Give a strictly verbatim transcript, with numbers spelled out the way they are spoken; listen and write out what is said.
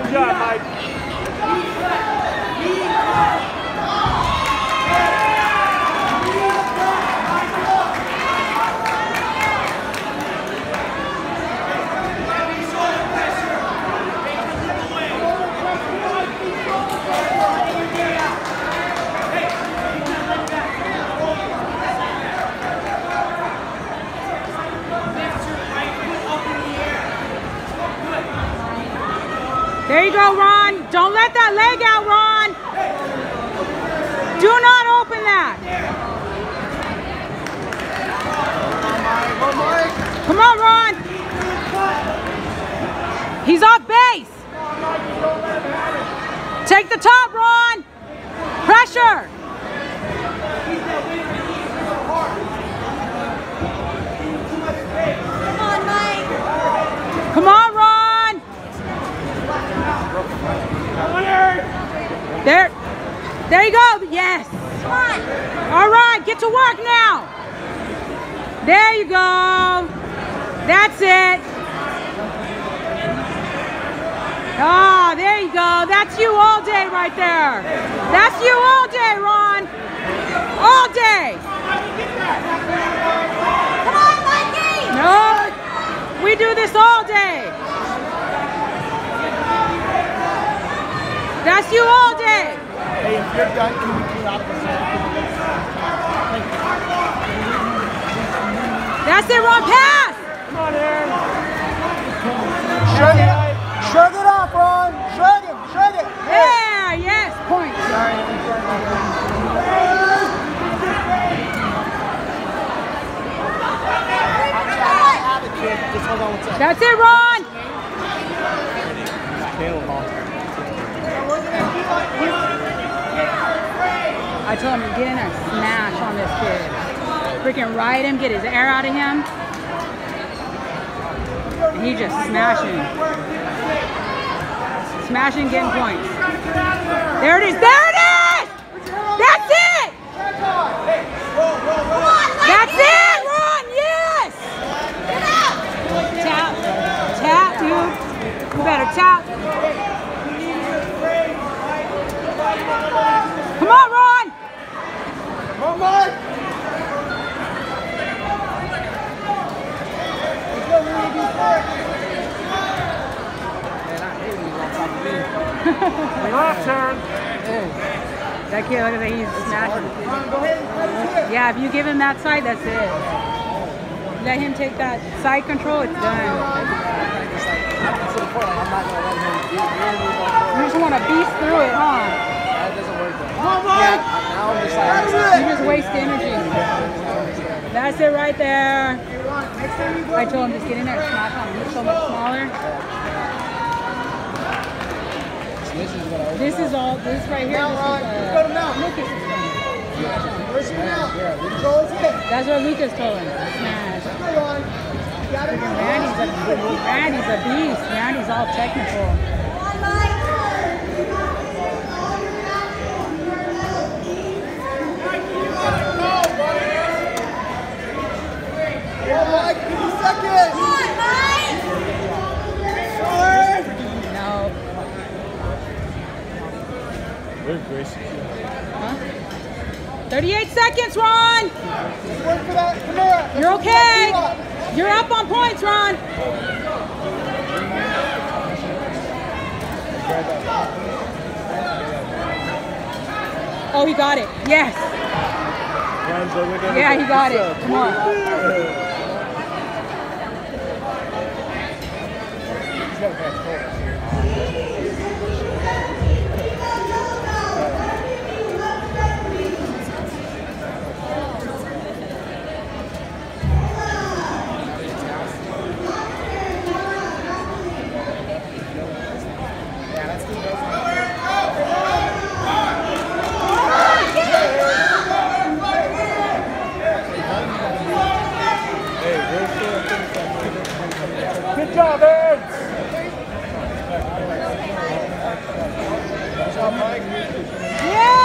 Good job, Mike. There you go, Ron. Don't let that leg out, Ron. Do not open that. Come on, Ron. He's off base. Take the top, Ron. Pressure. Come on, Mike. Come on, Ron. There, there you go. Yes. Come on. All right, get to work now. There you go. That's it. Ah, oh, there you go. That's you all day right there. That's you all day, Ron. All day. Come on, Mikey. No, we do this all day. That's you all day. Hey, if you're done, can we clean up the That's it, Ron. Pass. Come on, Aaron. Shrug it, shrug it off, Ron. Shrug it, shrug it. Yeah, yes, point. That's it, Ron. I told him to get in there and smash on this kid. Freaking ride him, get his air out of him. And he just smashing. Smashing, getting points. There it is, there it is! That's it! That's it, Ron, yes! Tap, tap, dude. You better tap. Come on, Ron! Come on, Mike! Left turn. That kid, look at that, he's smashing. Go ahead and play it. Yeah, if you give him that side, that's it. Let him take that side control, it's done. You just want to beast through it, huh? That doesn't work though. Come on, Mike! Yeah, now I'm just like, You just waste energy. That's it right there. I told him just get in there and smash on him. He's so much smaller. this is what I was This is all, this right here, this is uh, Lucas's thing. Where's your mouth? Yeah, control is it. That's what Lucas told him. Smash. Go on. You got it. Randy's a, Randy's a beast. Randy's all technical. Come on, Mike. fifty seconds. Come on, Mike. No. We're gracious. Huh? thirty-eight seconds, Ron. Work for that. Come here. You're okay. You're up on points, Ron. Oh, he got it. Yes. Yeah, he got it. Come on. Good job, Ed! Good job, Mike. Yeah!